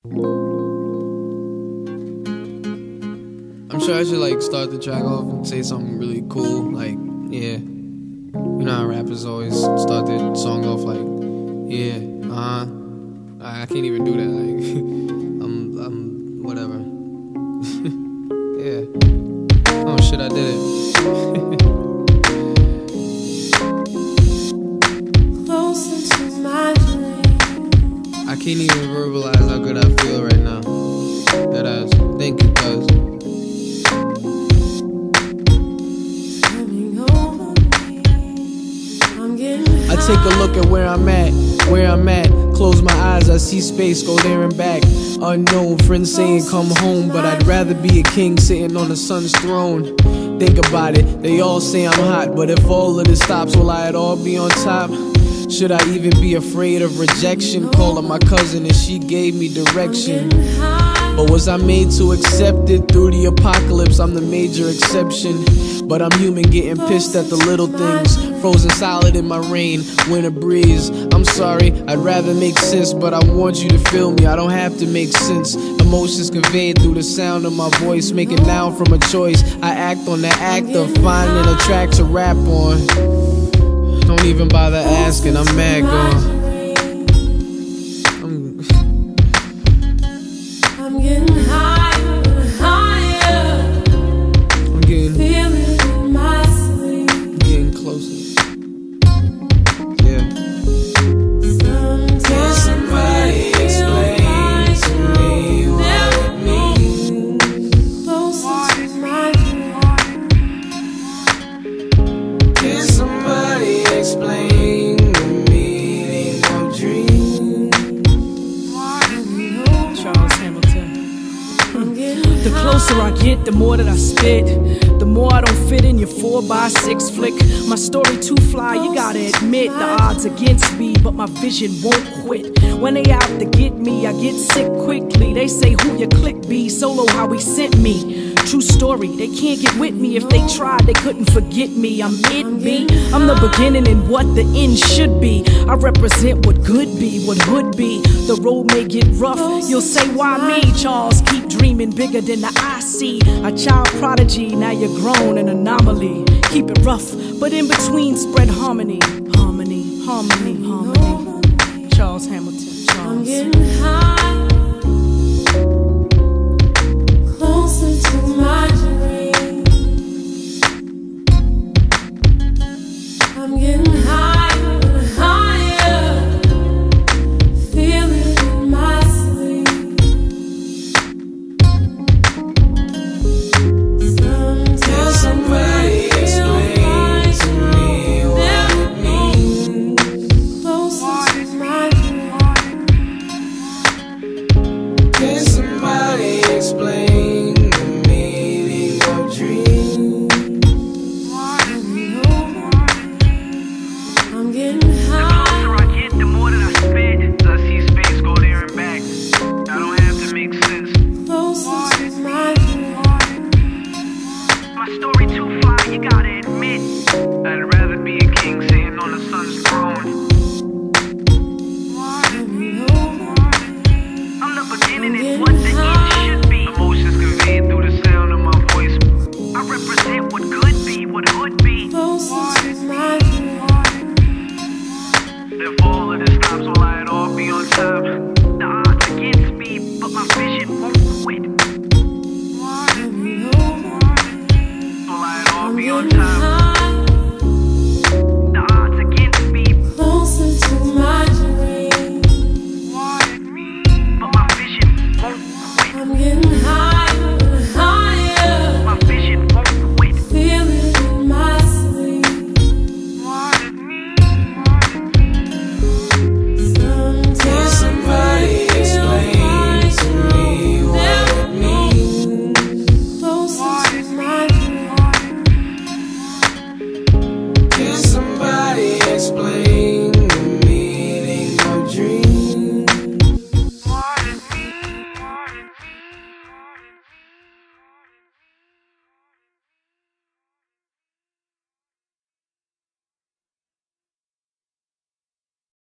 I'm sure I should like start the track off and say something really cool, like, yeah. You know how rappers always start their song off like, yeah, I can't even do that, like, I'm whatever. Yeah. Oh shit, I did it. Closer to my dream. I can't even verbalize how good I feel right now. That ass. Thank you, cuz. I take a look at where I'm at. Close my eyes, I see space, go there and back. Unknown, friends saying come home, but I'd rather be a king sitting on the sun's throne. Think about it, they all say I'm hot, but if all of this stops, will I at all be on top? Should I even be afraid of rejection? Call her my cousin and she gave me direction. But was I made to accept it? Through the apocalypse, I'm the major exception. But I'm human, getting pissed at the little things. Frozen solid in my rain, winter breeze. I'm sorry, I'd rather make sense, but I want you to feel me, I don't have to make sense. Emotions conveyed through the sound of my voice. Make it now from a choice. I act on the act of finding a track to rap on. Don't even bother asking, I'm mad gone. I'm getting higher, higher. I'm getting, Feel it in my sleep. getting closer. Yeah. Can somebody explain to me what it means? Closer to my dream. Can somebody explain the meaning of dreams? Charles Hamilton. I'm getting The closer I get, the more that I spit. The more I don't fit in your 4x6 flick. My story too fly, you gotta admit. The odds against me, but my vision won't quit. When they out to get me, I get sick quickly. They say who your click be, solo how he sent me. True story, they can't get with me. If they tried, they couldn't forget me. I'm it, B. I'm the beginning and what the end should be. I represent what could be, what would be. The road may get rough, you'll say why me? Charles, keep dreaming bigger than the eye see. A child prodigy, now you're grown, an anomaly. Keep it rough, but in between spread harmony. Harmony, harmony, harmony. Charles Hamilton, I'm Charles. getting high, closer to my dream. I'm getting higher, higher. Feel it in my sleep. Sometimes Somebody explain to me what it means. closer to my dream. Can somebody explain the meaning of dreams? I'm getting high. I get, the more that I spit. I see space go there and back. I don't have to make sense. Closer to my dream. My story too fly, you gotta admit. I'd rather be a king sitting on the sun's throne. I'm the beginning and what the end should be. Emotions conveyed through the sound of my voice. I represent what could be, what would be. Closer to my dream. If all of this stops, will I at all be on top? The odds against me, but my vision won't quit.